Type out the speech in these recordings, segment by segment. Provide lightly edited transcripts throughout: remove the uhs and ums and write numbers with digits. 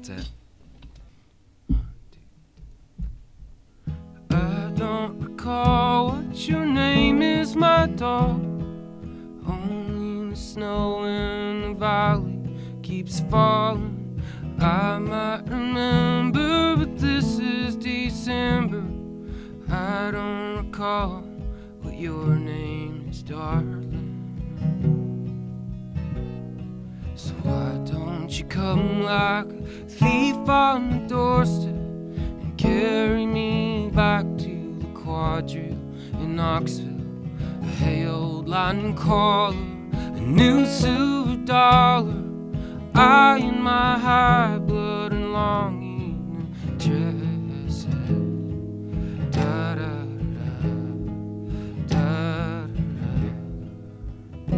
What's that? I don't recall what your name is, my dog. Only the snow in the valley keeps falling. I might remember, but this is December. I don't recall what your name is, darling. So why don't you come like a thief on the doorstep and carry me back to the quadrille in Knoxville? A hey old lightning caller, a new silver dollar, I in my high blood and long evening dresses. Da da da da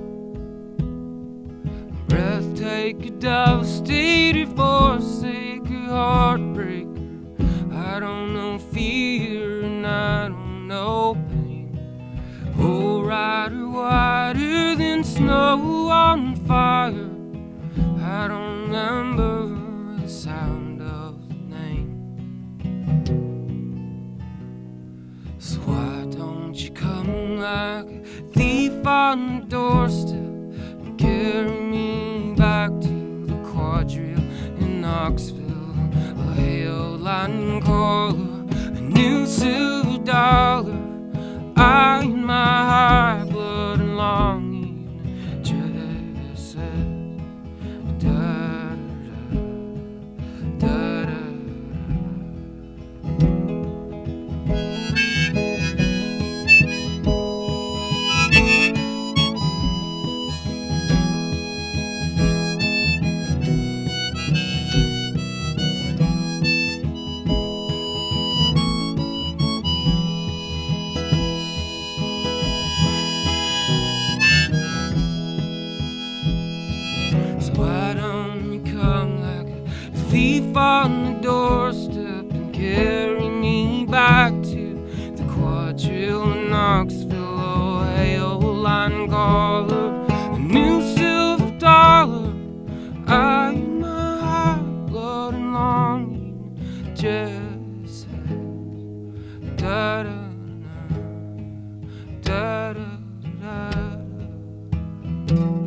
da. Breathtaker, devastator, forsaker, heartbreaker. I don't know fear and I don't know pain. Oh, rider, whiter than snow on fire. I don't remember the sound of the name. So why don't you come like a thief on the doorstep and carry me back to the quadrille in Knoxville? Oh, hey, old lightning caller, a new silver dollar, I in my high blood and long evening dresses. Da da da da. So why don't you come like a thief on the doorstep and carry me back to the quadrille in Knoxville? Oh, hey, old line caller, a new silver dollar, I in my high blood and long evening dresses. Da da da da da da.